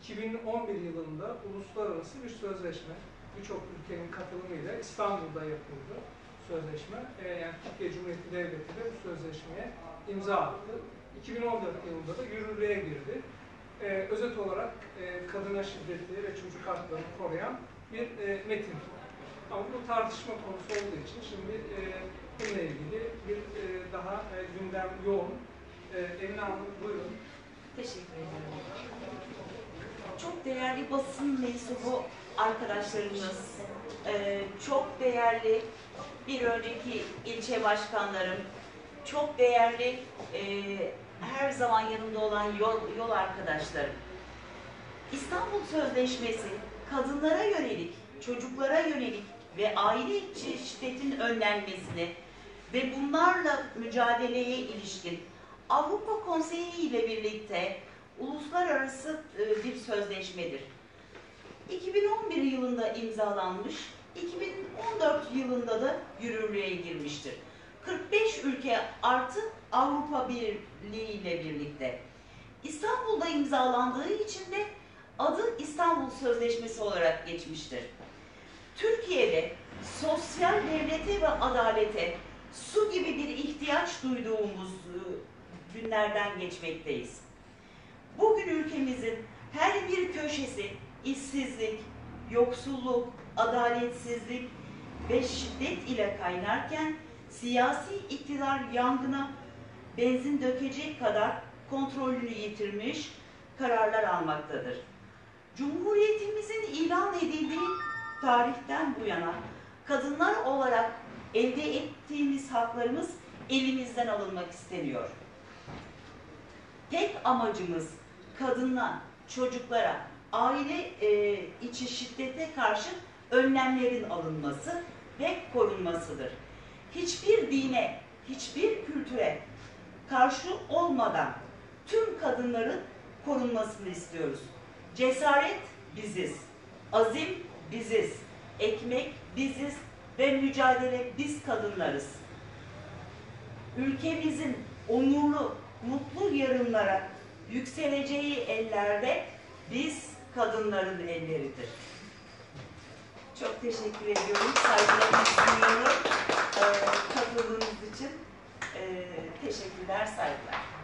2011 yılında uluslararası bir sözleşme, birçok ülkenin katılımıyla İstanbul'da yapıldı sözleşme. Yani Türkiye Cumhuriyeti Devleti de bu sözleşmeye imza attı. 2014 yılında da yürürlüğe girdi. Özet olarak kadına şiddeti ve çocuk haklarını koruyan bir metin. Ama bu tartışma konusu olduğu için şimdi bununla ilgili bir daha gündem yoğun. Emine Hanım buyurun. Teşekkür ederim. Çok değerli basın mensubu arkadaşlarımız, çok değerli bir önceki ilçe başkanlarım, çok değerli her zaman yanımda olan yol arkadaşlarım. İstanbul Sözleşmesi kadınlara yönelik, çocuklara yönelik ve aile içi şiddetin önlenmesini ve bunlarla mücadeleye ilişkin Avrupa Konseyi ile birlikte uluslararası bir sözleşmedir. 2011 yılında imzalanmış, 2014 yılında da yürürlüğe girmiştir. 45 ülke artı Avrupa Birliği ile birlikte. İstanbul'da imzalandığı için de adı İstanbul Sözleşmesi olarak geçmiştir. Türkiye'de sosyal devlete ve adalete su gibi bir ihtiyaç duyduğumuz günlerden geçmekteyiz. Bugün ülkemizin her bir köşesi işsizlik, yoksulluk, adaletsizlik ve şiddet ile kaynarken siyasi iktidar yangına benzin dökecek kadar kontrolünü yitirmiş kararlar almaktadır. Cumhuriyetimizin ilan edildiği tarihten bu yana kadınlar olarak elde ettiğimiz haklarımız elimizden alınmak isteniyor. Tek amacımız kadına, çocuklara, aile içi şiddete karşı önlemlerin alınması ve korunmasıdır. Hiçbir dine, hiçbir kültüre karşı olmadan tüm kadınların korunmasını istiyoruz. Cesaret biziz, azim biziz, ekmek biziz ve mücadele biz kadınlarız. Ülkemizin onurlu, mutlu yarınlara yükseleceği ellerde biz kadınların elleridir. Çok teşekkür ediyorum. Saygılarımı sunuyorum. Katıldığınız için teşekkürler, saygılar.